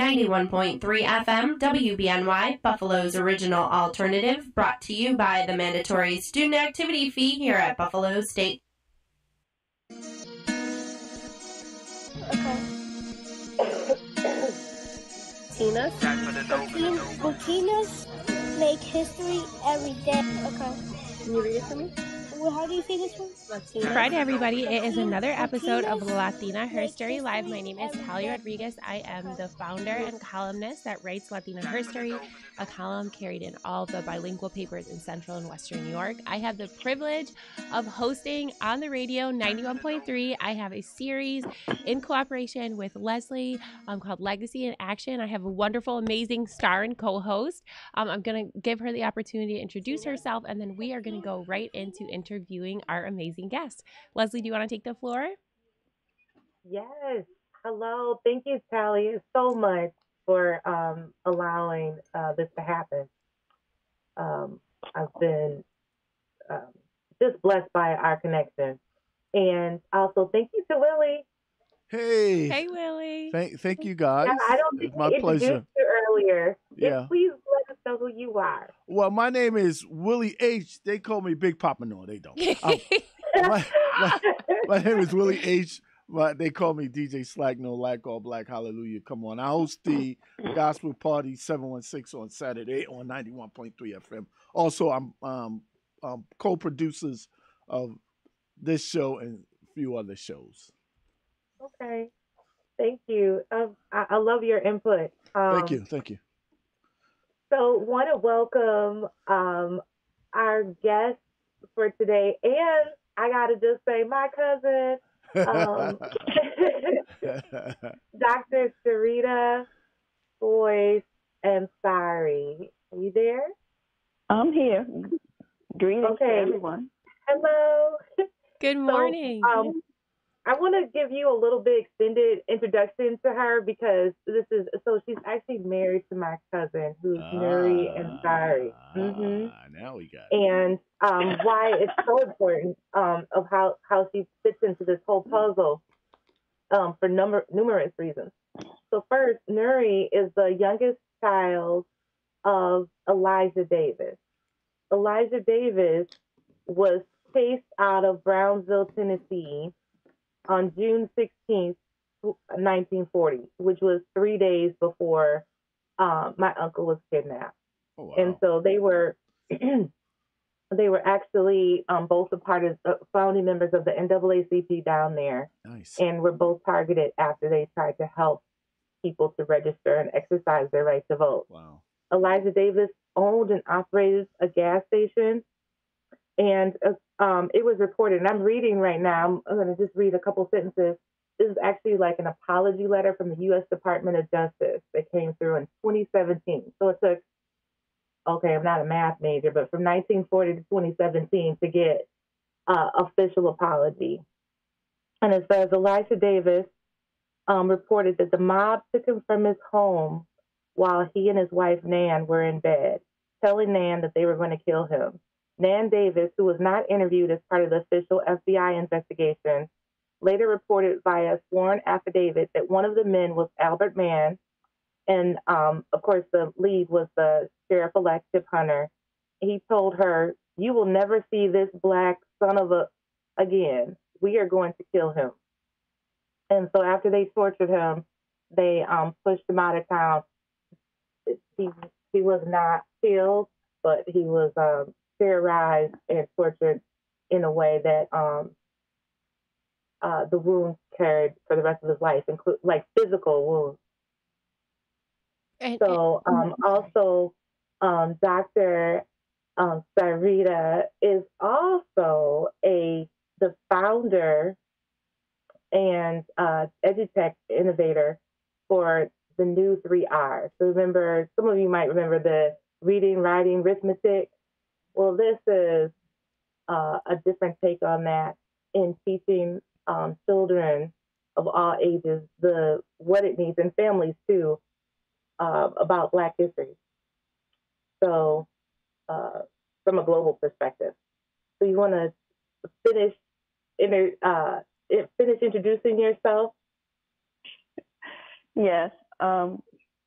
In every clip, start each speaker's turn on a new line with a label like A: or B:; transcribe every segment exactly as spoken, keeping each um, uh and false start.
A: ninety-one point three F M, W B N Y, Buffalo's original alternative, brought to you by the mandatory student activity fee here at Buffalo State.
B: Okay. Tina's?
C: Burkina, Burkinas make history every day. Okay.
B: Can you read it for me?
C: Well, how do you say this one?
B: Latina.
D: Friday, everybody. It is another episode of Latina Her Story Live. My name is Talia Rodriguez. I am the founder and columnist that writes Latina Her Story, a column carried in all the bilingual papers in Central and Western New York. I have the privilege of hosting on the radio ninety-one point three. I have a series in cooperation with Leslie um, called Legacy in Action. I have a wonderful, amazing star and co-host. Um, I'm going to give her the opportunity to introduce herself, and then we are going to go right into interviewing our amazing guest. Leslie, do you want to take the floor?
E: Yes. Hello. Thank you, Talia, so much for um, allowing uh, this to happen. Um, I've been um, just blessed by our connection. And also, thank you to Willie.
F: Hey.
D: Hey, Willie.
F: Thank, thank you, guys.
E: Yeah, I don't think
F: it's my
E: we
F: pleasure.
E: introduced you earlier.
F: Yeah.
E: Yes, please let us know who you are.
F: Well, my name is Willie H. They call me Big Papa. No, they don't. Um, my, my, my name is Willie H. But they call me D J Slack, no lack, all black, hallelujah. Come on. I host the Gospel Party seven one six on Saturday on ninety-one point three F M. Also, I'm um, um, co-producers of this show and a few other shows.
E: Okay. Thank you. Um, I, I love your input. Um,
F: Thank you. Thank you.
E: So, want to welcome um, our guest for today. And I got to just say, my cousin, um, Doctor Sarita Boyce Ansari. Are you there?
G: I'm here. Greetings
E: okay.
G: to everyone.
E: Hello.
D: Good morning.
E: So, um, I want to give you a little bit extended introduction to her because this is, so she's actually married to my cousin who's ah, Nuri Ansari. Mm-hmm.
F: Now we got it.
E: And um, why it's so important um, of how, how she fits into this whole puzzle um, for number, numerous reasons. So first, Nuri is the youngest child of Elijah Davis. Elijah Davis was chased out of Brownsville, Tennessee on June sixteenth, nineteen forty, which was three days before um, my uncle was kidnapped.
F: Oh, wow.
E: And so they were they were actually um, both a part of uh, founding members of the N double A C P down there.
F: Nice.
E: And were both targeted after they tried to help people to register and exercise their right to vote.
F: Wow.
E: Elijah Davis owned and operated a gas station. And uh, um, it was reported, and I'm reading right now, I'm going to just read a couple sentences. This is actually like an apology letter from the U S Department of Justice that came through in twenty seventeen. So it took, okay, I'm not a math major, but from nineteen forty to twenty seventeen to get uh, official apology. And it says, Elijah Davis um, reported that the mob took him from his home while he and his wife, Nan, were in bed, telling Nan that they were going to kill him. Nan Davis, who was not interviewed as part of the official F B I investigation, later reported via sworn affidavit that one of the men was Albert Mann, and um, of course the lead was the sheriff-elect Tip Hunter. He told her, "You will never see this black son of a again. We are going to kill him." And so after they tortured him, they um, pushed him out of town. He he was not killed, but he was um, terrorized and tortured in a way that um, uh, the wounds carried for the rest of his life, include like physical wounds.
D: And,
E: so um, also, um, Doctor Um, Sarita is also a the founder and uh, EduTech innovator for the new three R's. So remember, some of you might remember the reading, writing, arithmetic. Well, this is uh, a different take on that in teaching um, children of all ages the what it means, and families too, uh, about Black history. So, uh, from a global perspective. So you want to finish, inter, uh, finish introducing yourself?
G: Yes. Um,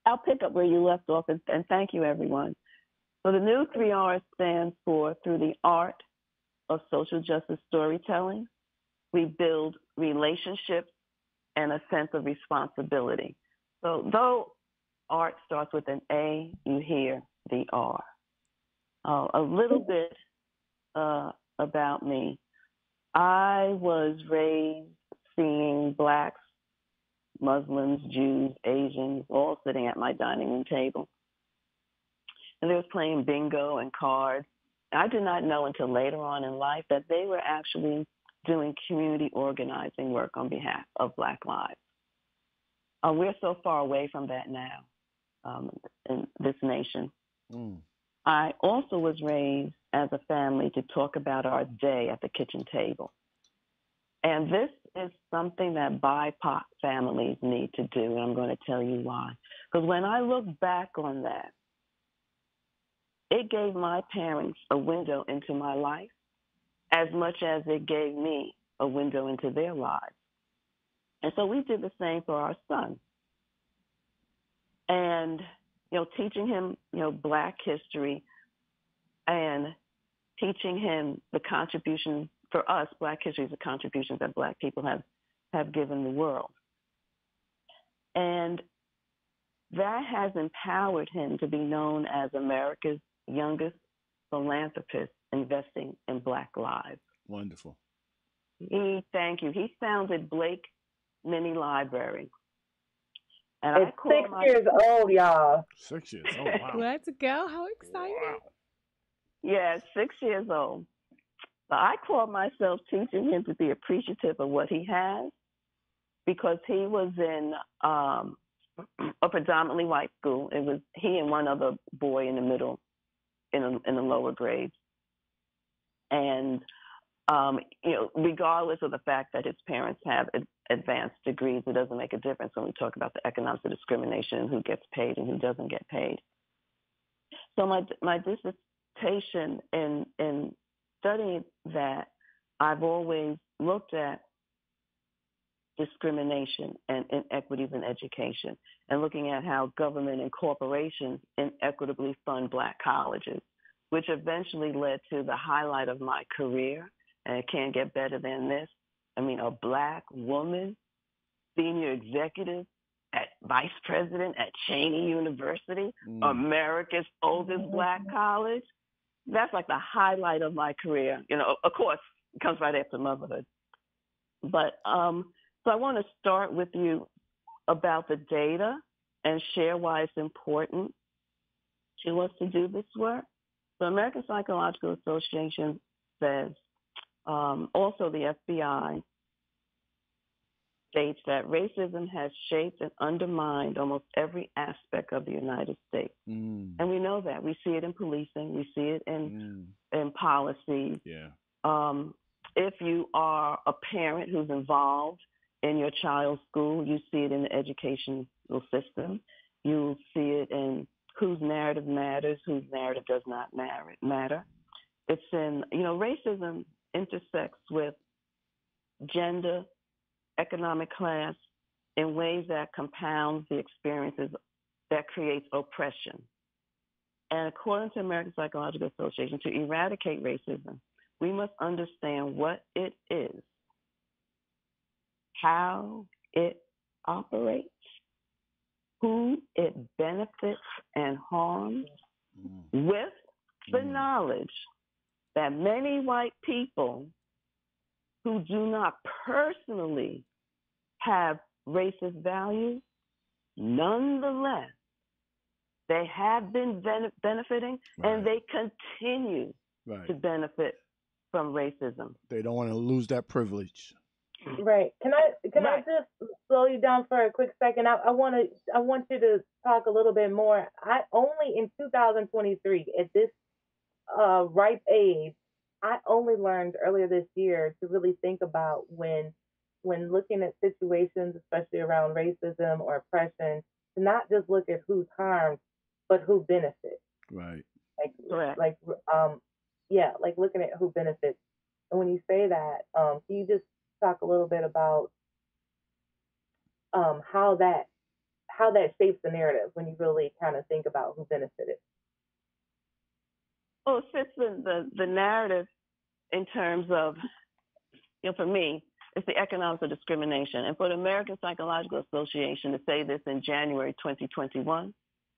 G: I'll pick up where you left off, and, and thank you, everyone. So the new three R's stands for through the art of social justice storytelling, we build relationships and a sense of responsibility. So though art starts with an A, you hear the R. Uh, a little bit uh, about me. I was raised seeing Blacks, Muslims, Jews, Asians, all sitting at my dining room table. And they was playing bingo and cards. I did not know until later on in life that they were actually doing community organizing work on behalf of Black lives. Uh, we're so far away from that now um, in this nation.
F: Mm.
G: I also was raised as a family to talk about our day at the kitchen table. And this is something that B I P O C families need to do, and I'm going to tell you why. Because when I look back on that, it gave my parents a window into my life as much as it gave me a window into their lives. And so we did the same for our son. And, you know, teaching him, you know, Black history and teaching him the contributions, for us, Black history is the contributions that Black people have, have given the world. And that has empowered him to be known as America's youngest philanthropist investing in Black lives.
F: Wonderful.
G: He, thank you. He founded Blake Mini Library. And
E: It's
G: I call
E: six
G: my,
E: years old, y'all.
F: Six years. Oh, wow.
D: Let's go. How exciting.
F: Wow.
G: Yeah, six years old. But I call myself teaching him to be appreciative of what he has, because he was in um, a predominantly white school. It was he and one other boy in the middle, in, a, in the lower grades. And, um, you know, regardless of the fact that his parents have ad- advanced degrees, it doesn't make a difference when we talk about the economics of discrimination and who gets paid and who doesn't get paid. So my my dissertation in in studying that, I've always looked at discrimination and inequities in education and looking at how government and corporations inequitably fund Black colleges, which eventually led to the highlight of my career, and it can't get better than this. I mean, a Black woman, senior executive at vice president at Cheney University,
F: Mm.
G: America's oldest Black college. That's like the highlight of my career. You know, of course, it comes right after motherhood. But um, so I want to start with you about the data and share why it's important to us to do this work. The American Psychological Association says, um, also the F B I states that racism has shaped and undermined almost every aspect of the United States.
F: Mm.
G: And we know that. We see it in policing. We see it in,
F: Mm.
G: in policy.
F: Yeah.
G: Um, if you are a parent who's involved in your child's school, you see it in the educational system. You see it in whose narrative matters, whose narrative does not matter. It's in, you know, racism intersects with gender, economic class in ways that compounds the experiences that creates oppression. And according to American Psychological Association, to eradicate racism, we must understand what it is, how it operates, who it benefits and harms,
F: Mm.
G: with the
F: Mm.
G: knowledge that many white people who do not personally have racist values, nonetheless, they have been ben- benefiting
F: Right.
G: and they continue
F: Right.
G: to benefit from racism.
F: They don't want to lose that privilege.
E: Right. Can I can
G: Right.
E: I just slow you down for a quick second? I, I want to I want you to talk a little bit more. I only in two thousand twenty-three at this uh, ripe age, I only learned earlier this year to really think about when when looking at situations, especially around racism or oppression, to not just look at who's harmed, but who benefits.
F: Right.
E: Like
G: Correct.
E: like um yeah, like looking at who benefits. And when you say that, um, can you just talk a little bit about um how that how that shapes the narrative when you really kind of think about who benefited.
G: Well, it fits the, the, the narrative in terms of, you know, for me, it's the economics of discrimination. And for the American Psychological Association to say this in January twenty twenty-one,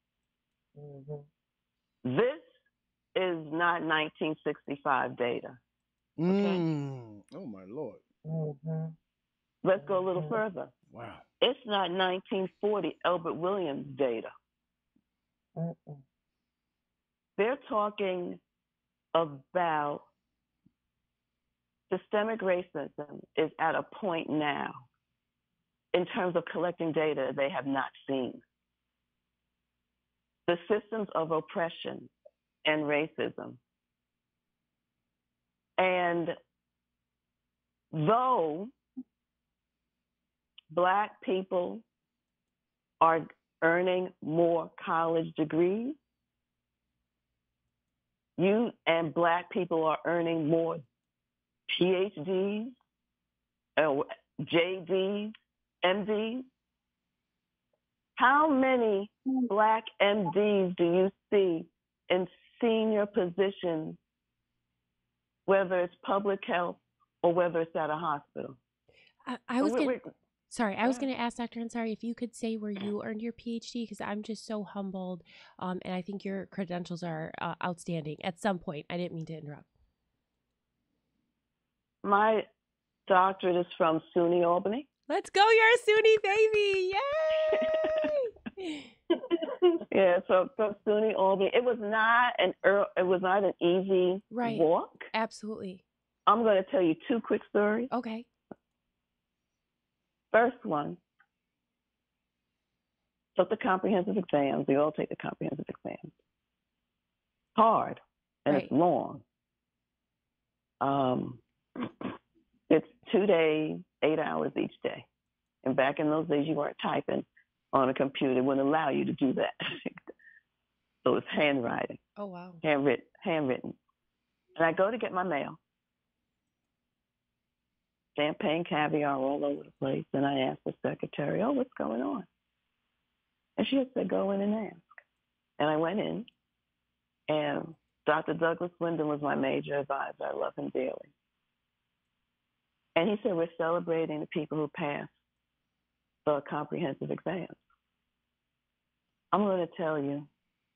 G: mm-hmm. this is not nineteen sixty-five data. Okay?
F: Mm. Oh, my Lord.
G: Mm-hmm. Let's go a little mm-hmm. further.
F: Wow.
G: It's not nineteen forty Albert Williams data. Mm-mm. They're talking about systemic racism is at a point now in terms of collecting data they have not seen. The systems of oppression and racism. And though Black people are earning more college degrees, you and Black people are earning more P H Ds, uh, J Ds, M Ds. How many Black M Ds do you see in senior positions, whether it's public health or whether it's at a hospital?
D: I, I was going to... Sorry, I was going to ask Doctor Ansari if you could say where you earned your P H D, because I'm just so humbled, um, and I think your credentials are uh, outstanding. At some point, I didn't mean to interrupt.
G: My doctorate is from SUNY Albany.
D: Let's go, you're a SUNY baby! Yay!
G: Yeah, so from SUNY Albany, it was not an it was not an easy
D: right.
G: walk.
D: Absolutely.
G: I'm going to tell you two quick stories.
D: Okay.
G: First one, took the comprehensive exams. We all take the comprehensive exams. Hard, and
D: right.
G: it's long. Um, it's two days, eight hours each day. And back in those days, you weren't typing on a computer. It wouldn't allow you to do that. So it's handwriting.
D: Oh, wow.
G: Handwritten, handwritten. And I go to get my mail. Champagne, caviar all over the place. And I asked the secretary, oh, what's going on? And she had said, go in and ask. And I went in, and Doctor Douglas Wyndham was my major advisor. I love him dearly. And he said, we're celebrating the people who passed the comprehensive exams. I'm going to tell you,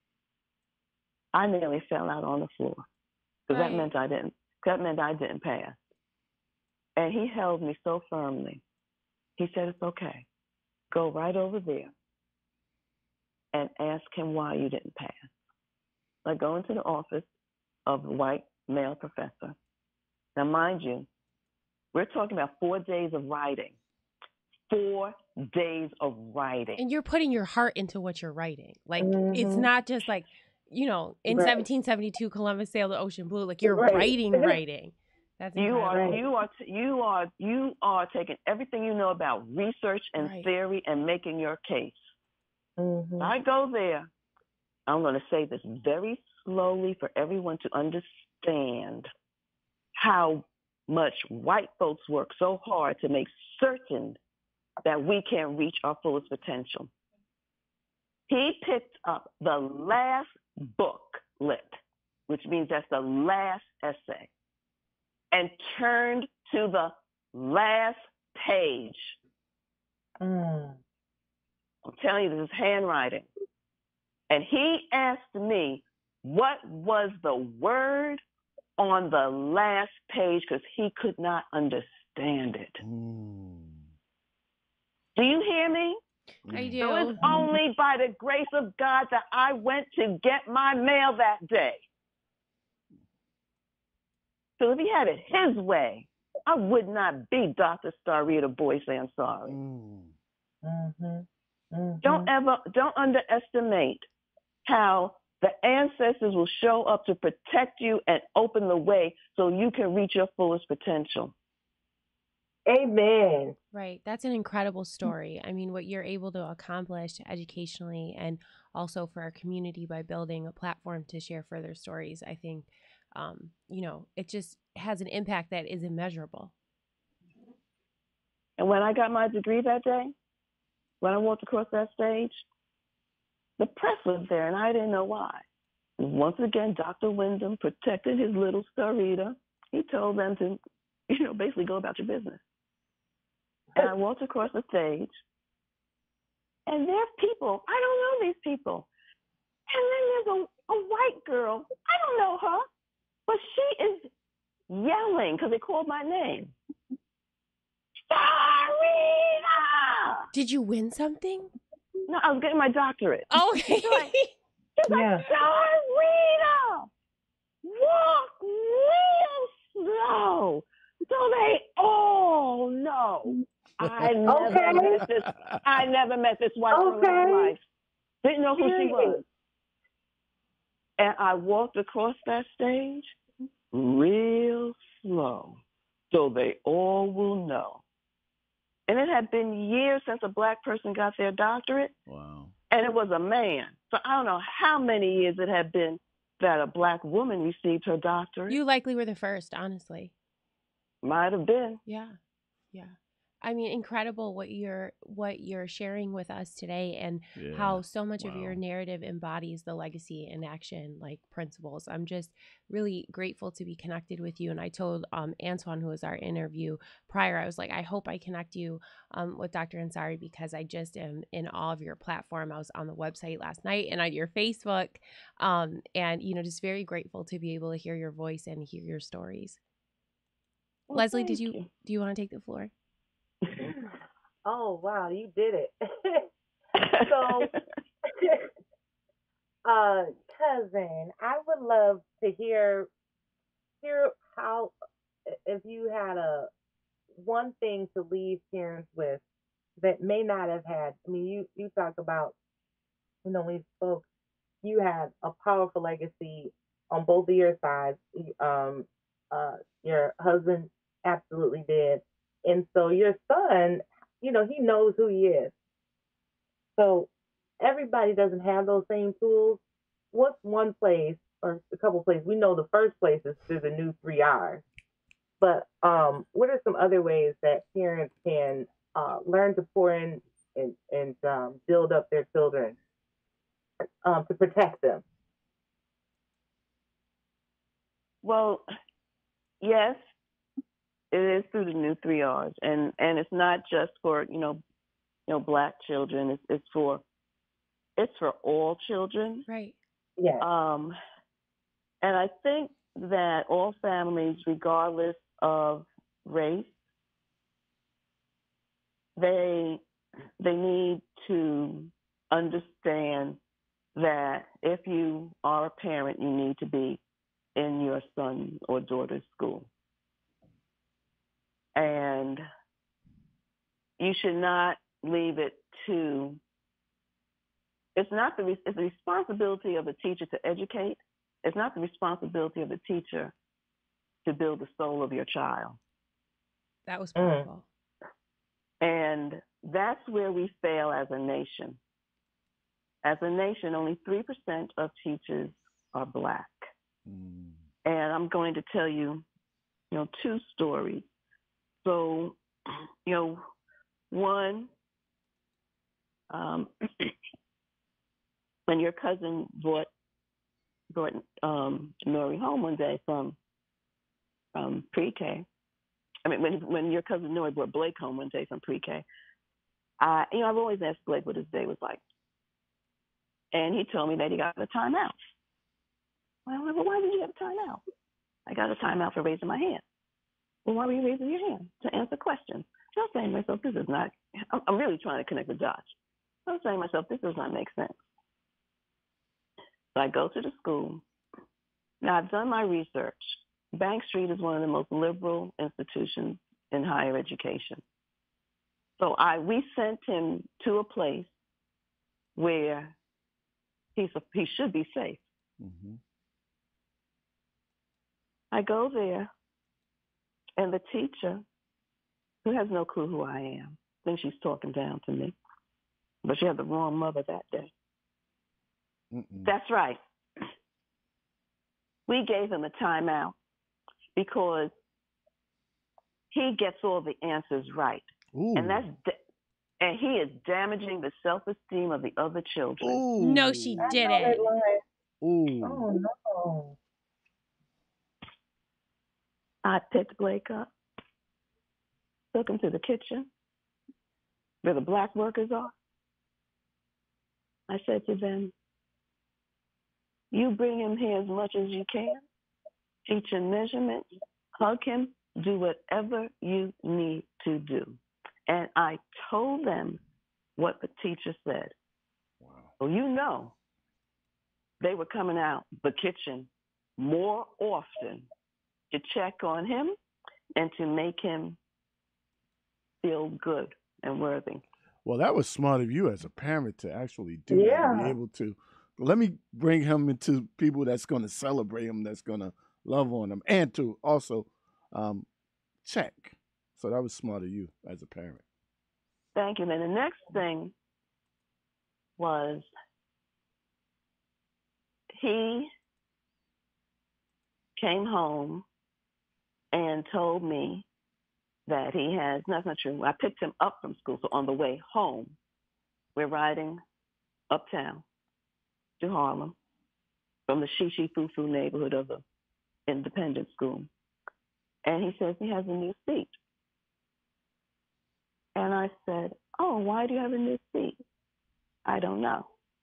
G: I nearly fell out on the floor because right. that meant I didn't. That meant I didn't pass. And he held me so firmly. He said, it's okay. Go right over there and ask him why you didn't pass. I go into the office of a white male professor. Now, mind you, we're talking about four days of writing. Four days of writing.
D: And you're putting your heart into what you're writing. Like, mm-hmm. it's not just like, you know, in
E: right.
D: seventeen seventy-two, Columbus sailed the ocean blue. Like, you're right. writing, writing. That's
G: you
D: incredible.
G: are you are you are you are taking everything you know about research and
D: right.
G: theory and making your case.
E: Mm-hmm.
G: I go there. I'm going to say this very slowly for everyone to understand how much white folks work so hard to make certain that we can reach our fullest potential. He picked up the last booklet, which means that's the last essay, and turned to the last page. Mm. I'm telling you, this is handwriting. And he asked me, what was the word on the last page? Because he could not understand it. Mm. Do you hear me?
D: I do.
G: So it's only by the grace of God that I went to get my mail that day. So if he had it his way, I would not be Doctor Starita Boyce Ansari. Mm. Mm-hmm. Mm-hmm. Don't ever, don't underestimate how the ancestors will show up to protect you and open the way so you can reach your fullest potential.
E: Amen.
D: Right. That's an incredible story. I mean, what you're able to accomplish educationally and also for our community by building a platform to share further stories, I think, um, you know, it just has an impact that is immeasurable.
G: And when I got my degree that day, when I walked across that stage, the press was there, and I didn't know why. Once again, Doctor Wyndham protected his little Starita. He told them to, you know, basically go about your business. And I walked across the stage, and there are people. I don't know these people. And then there's a, a white girl. I don't know her, but she is yelling because they called my name. Starita!
D: Did you win something?
G: No, I was getting my doctorate.
D: Okay.
G: She's like, she's
E: Yeah.
G: like, Starita! Walk real slow so they all know. I never
E: Okay.
G: met this. I never met this white girl in my
E: Okay.
G: life. Didn't know who she was. And I walked across that stage real slow so they all will know. And it had been years since a black person got their doctorate.
F: Wow.
G: And it was a man. So I don't know how many years it had been that a black woman received her doctorate.
D: You likely were the first, honestly.
G: Might have been.
D: Yeah. Yeah. I mean, incredible what you're what you're sharing with us today, and
F: Yeah.
D: how so much of
F: Wow.
D: your narrative embodies the legacy and action like principles. I'm just really grateful to be connected with you. And I told um, Antoine, who was our interview prior, I was like, I hope I connect you um, with Doctor Ansari, because I just am in awe of your platform. I was on the website last night and on your Facebook, um, and you know, just very grateful to be able to hear your voice and hear your stories.
G: Well,
D: Leslie, did
G: thank
D: you,
G: you.
D: do you want to take the floor?
E: Oh, wow, you did it. So, uh, cousin, I would love to hear hear how, if you had a one thing to leave parents with that may not have had. I mean, you you talk about, you know, we spoke. You had a powerful legacy on both of your sides. Um, uh, your husband absolutely did, and so your son, you know, he knows who he is. So everybody doesn't have those same tools. What's one place or a couple places? We know the first place is through the new three R's. But um, what are some other ways that parents can uh, learn to pour in and, and um, build up their children um, to protect them?
G: Well, yes, it is through the new three R's, and and it's not just for you know, you know, black children. It's it's for it's for all children.
D: Right.
E: Yeah.
G: Um, and I think that all families, regardless of race, they they need to understand that if you are a parent, you need to be in your son or daughter's school. And you should not leave it to, it's not the, it's the responsibility of the teacher to educate. It's not the responsibility of the teacher to build the soul of your child.
D: That was
E: Mm.
D: powerful.
G: And that's where we fail as a nation. As a nation, only three percent of teachers are black.
F: Mm.
G: And I'm going to tell you, you know, two stories. So, you know, one, um, when your cousin brought brought um, Nori home one day from from pre-K. I mean, when when your cousin Nori brought Blake home one day from pre-K, I, you know, I've always asked Blake what his day was like, and he told me that he got a timeout. Well, well, why did you have a timeout? I got a timeout for raising my hand. Well, why were you raising your hand? To answer questions. So I was saying to myself, this is not, I'm, I'm really trying to connect the dots. So I was saying to myself, this does not make sense. So I go to the school. Now, I've done my research. Bank Street is one of the most liberal institutions in higher education. So I we sent him to a place where he's a, he should be safe.
F: Mm-hmm.
G: I go there, and the teacher, who has no clue who I am, thinks she's talking down to me. But she had the wrong mother that day.
F: Mm-mm.
G: That's right. We gave him a timeout because he gets all the answers right.
F: Ooh.
G: And that's da- And he is damaging the self-esteem of the other children.
F: Ooh.
D: No, she
E: I know
D: didn't.
E: that line.
F: Ooh.
E: Oh no.
G: I picked Blake up, took him to the kitchen where the black workers are. I said to them, you bring him here as much as you can, teach him measurements, hug him, do whatever you need to do. And I told them what the teacher said.
F: Wow.
G: Well, you know, they were coming out the kitchen more often to check on him and to make him feel good and worthy.
F: Well, that was smart of you as a parent to actually do
E: Yeah.
F: that, to be able to, let me bring him into people that's going to celebrate him, that's going to love on him, and to also um, check. So that was smart of you as a parent.
G: Thank you. And the next thing was he came home and told me that he has, that's not true. I picked him up from school. So on the way home, we're riding uptown to Harlem from the Shishi Fufu neighborhood of the independent school. And he says he has a new seat. And I said, oh, why do you have a new seat? I don't know.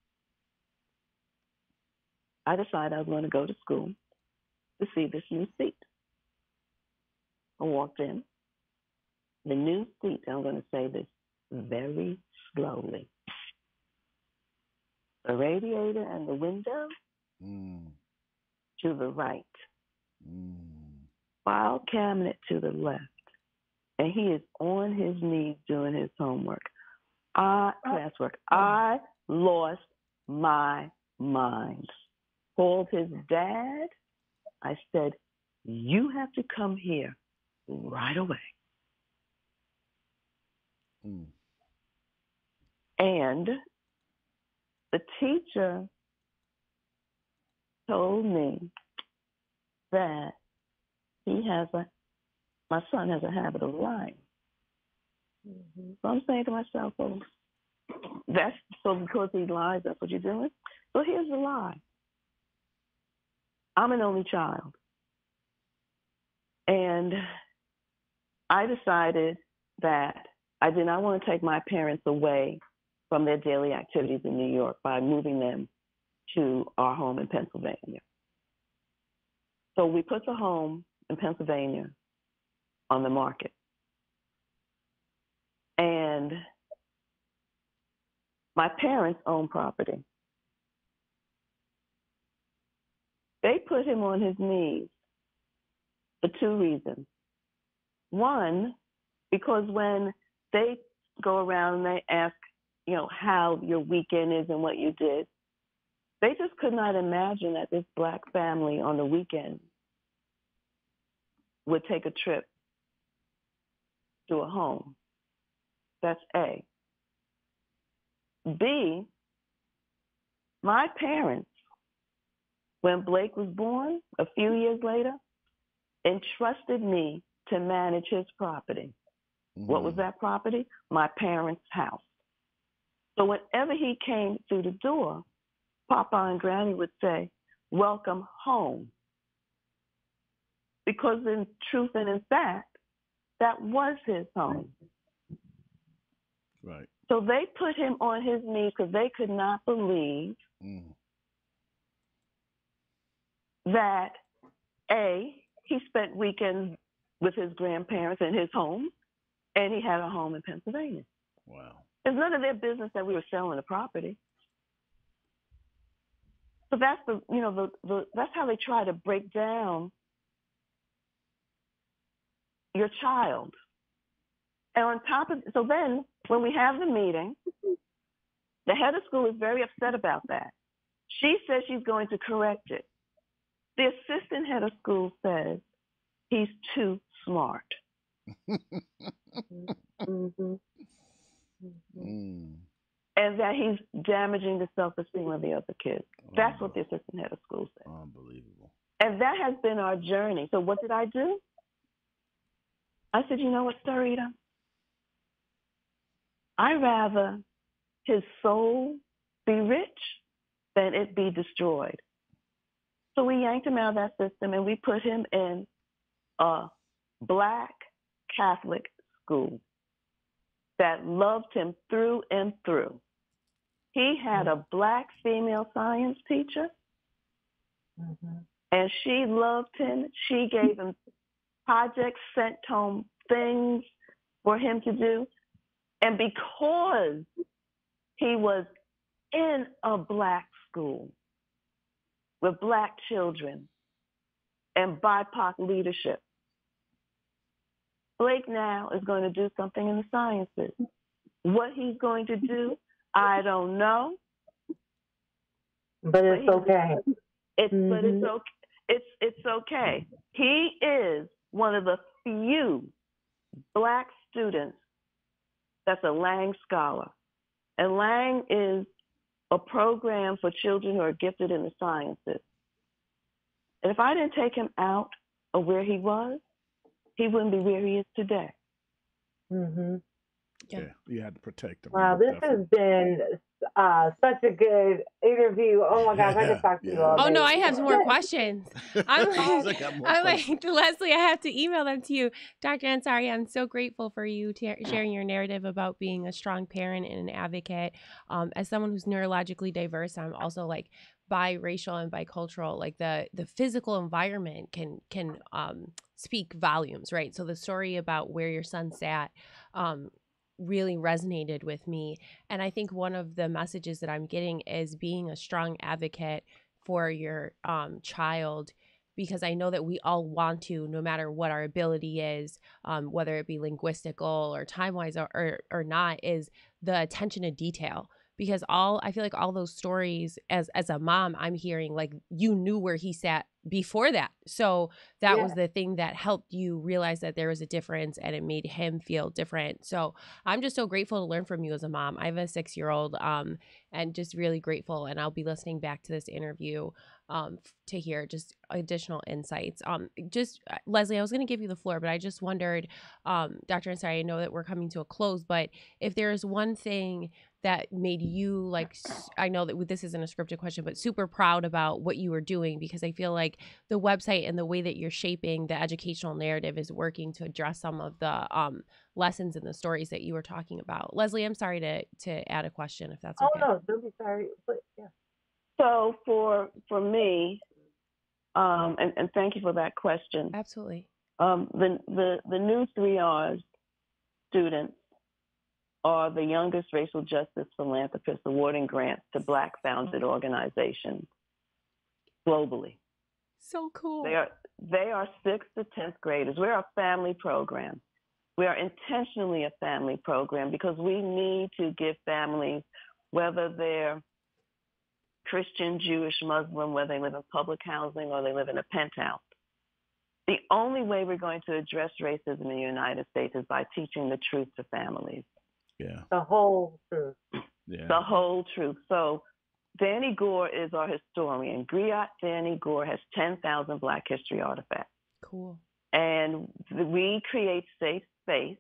G: I decided I was going to go to school to see this new seat. I walked in. The new seat, I'm going to say this very slowly. The radiator and the window
F: Mm.
G: to the right.
F: Mm.
G: File cabinet to the left. And he is on his knees doing his homework. I, classwork. I lost my mind. Called his dad. I said, you have to come here right away.
F: Mm.
G: And the teacher told me that he has a, my son has a habit of lying. Mm-hmm. So I'm saying to myself, well, that's so because he lies, that's what you're doing? So here's the lie. I'm an only child. And I decided that I did not want to take my parents away from their daily activities in New York by moving them to our home in Pennsylvania. So we put the home in Pennsylvania on the market. And my parents own property. They put him on his knees for two reasons. One, because when they go around and they ask, you know, how your weekend is and what you did, they just could not imagine that this black family on the weekend would take a trip to a home. That's A. B, my parents, when Blake was born, a few years later, entrusted me to manage his property. Mm-hmm. What was that property? My parents' house. So whenever he came through the door, Papa and Granny would say, welcome home. Because in truth and in fact, that was his home.
F: Right.
G: So they put him on his knees because they could not believe mm. that, A, he spent weekends with his grandparents in his home, and he had a home in Pennsylvania.
F: Wow.
G: It's none of their business that we were selling the property. So that's the, you know, the, the that's how they try to break down your child. And on top of, so then when we have the meeting, the head of school is very upset about that. She says she's going to correct it. The assistant head of school says he's too smart. mm-hmm. Mm. And that he's damaging the self-esteem of the other kids. That's what the assistant head of school said.
F: Unbelievable.
G: And that has been our journey. So what did I do? I said, you know what, Starita? I rather his soul be rich than it be destroyed. So we yanked him out of that system and we put him in a black Catholic school that loved him through and through. He had a black female science teacher, mm-hmm. and she loved him. She gave him projects, sent home things for him to do. And because he was in a black school with black children and B I P O C leadership, Blake now is going to do something in the sciences. What he's going to do, I don't know.
E: But it's
G: but
E: okay.
G: It's
E: mm-hmm.
G: but it's okay. It's it's okay. He is one of the few black students that's a Lang Scholar. And Lang is a program for children who are gifted in the sciences. And if I didn't take him out of where he was, he wouldn't be where he is today.
E: Mm-hmm.
F: Yeah. yeah, you had to protect him.
E: Wow, this definitely. has been uh, such a good interview. Oh my gosh, yeah, I could talk to yeah. you all day.
D: Oh no, I have some more questions. I'm like, I'm like, Leslie, I have to email them to you. Doctor Ansari, I'm so grateful for you t- sharing your narrative about being a strong parent and an advocate. Um, as someone who's neurologically diverse, I'm also like biracial and bicultural. Like the the physical environment can can um, speak volumes, right? So the story about where your son sat um, really resonated with me. And I think one of the messages that I'm getting is being a strong advocate for your um, child, because I know that we all want to, no matter what our ability is, um, whether it be linguistical or time-wise or, or, or not, is the attention to detail. Because all, I feel like all those stories as, as a mom, I'm hearing like you knew where he sat before that. So that yeah. was the thing that helped you realize that there was a difference and it made him feel different. So I'm just so grateful to learn from you as a mom. I have a six-year-old um, and just really grateful. And I'll be listening back to this interview um, to hear just additional insights. Um, just Leslie, I was going to give you the floor, but I just wondered, um, Doctor Ansari, I know that we're coming to a close, but if there's one thing that made you like, I know that this isn't a scripted question, but super proud about what you were doing, because I feel like the website and the way that you're shaping the educational narrative is working to address some of the um, lessons and the stories that you were talking about. Leslie, I'm sorry to to add a question if that's okay.
E: Oh, no, don't be sorry. But, yeah.
G: So for for me, um, and, and thank you for that question.
D: Absolutely.
G: Um, the, the, the new three R's students are the youngest racial justice philanthropists awarding grants to Black-founded organizations globally.
D: So cool.
G: They are they are sixth to tenth graders. We're a family program. We are intentionally a family program because we need to give families, whether they're Christian, Jewish, Muslim, whether they live in public housing or they live in a penthouse. The only way we're going to address racism in the United States is by teaching the truth to families.
F: Yeah.
E: The whole truth.
F: Yeah.
G: The whole truth. So Danny Gore is our historian. Griot Danny Gore has ten thousand Black history artifacts.
D: Cool.
G: And we create safe space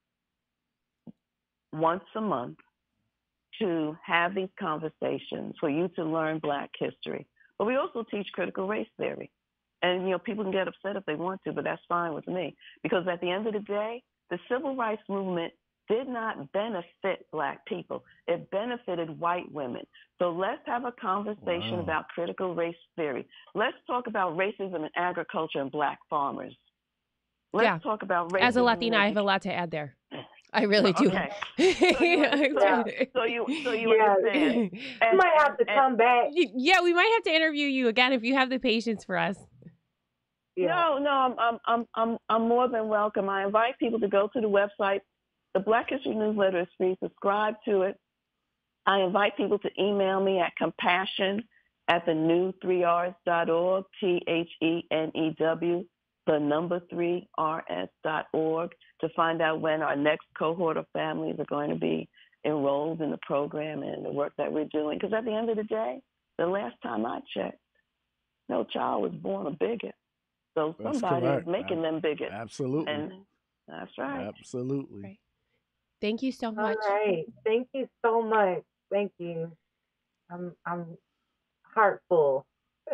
G: once a month to have these conversations for you to learn Black history. But we also teach critical race theory. And, you know, people can get upset if they want to, but that's fine with me. Because at the end of the day, the civil rights movement did not benefit Black people. It benefited white women. So let's have a conversation wow. about critical race theory. Let's talk about racism in agriculture and Black farmers. Let's
D: yeah.
G: talk about racism.
D: As a Latina, I have a lot to add there. I really do.
G: Okay. So you, so, so you, so you
E: yeah.
G: understand.
E: You
G: and,
E: might have to
G: and,
E: come back.
D: Yeah, we might have to interview you again if you have the patience for us.
G: Yeah. No, no, I'm, I'm, I'm, I'm, I'm more than welcome. I invite people to go to the website. The Black History Newsletter is free. Subscribe to it. I invite people to email me at compassion at the new three R's dot org, T H E N E W, the number three R S dot org, to find out when our next cohort of families are going to be enrolled in the program and the work that we're doing. Because at the end of the day, the last time I checked, no child was born a bigot. So somebody is making them bigots.
F: Absolutely.
G: And that's right.
F: Absolutely.
D: Right. Thank you so much.
E: All right. Thank you so much. Thank you. I'm I'm heartful.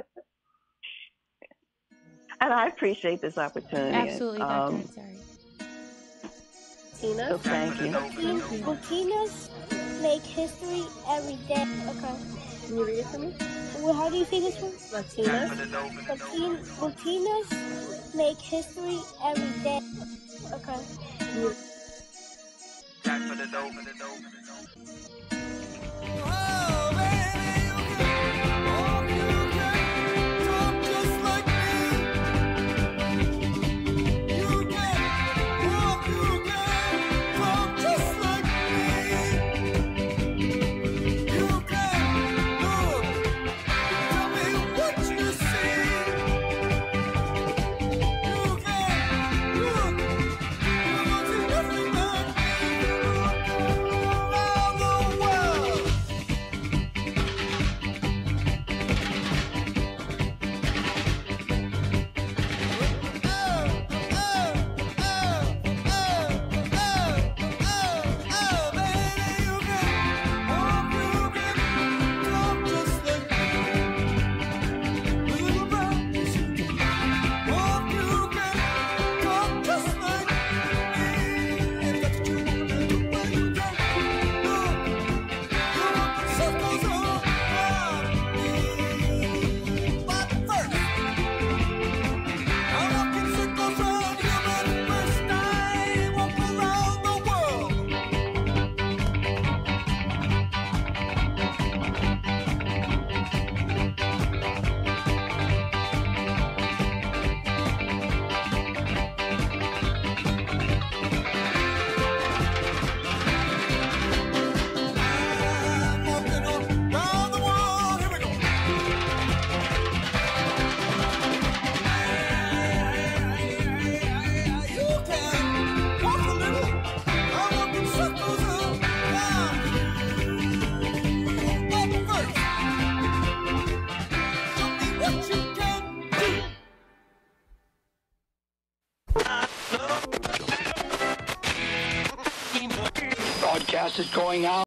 G: And I appreciate this opportunity.
D: Absolutely, Doctor
G: Um,
D: Ansari.
B: Tina?
G: so thank you.
C: Teen- Latinas make history every day. Okay.
B: Can you read it for me?
C: Well, how do you say this one?
B: Latinas?
C: Latin- Latinas make history every day. Okay.
B: Can you
H: broadcast is going out.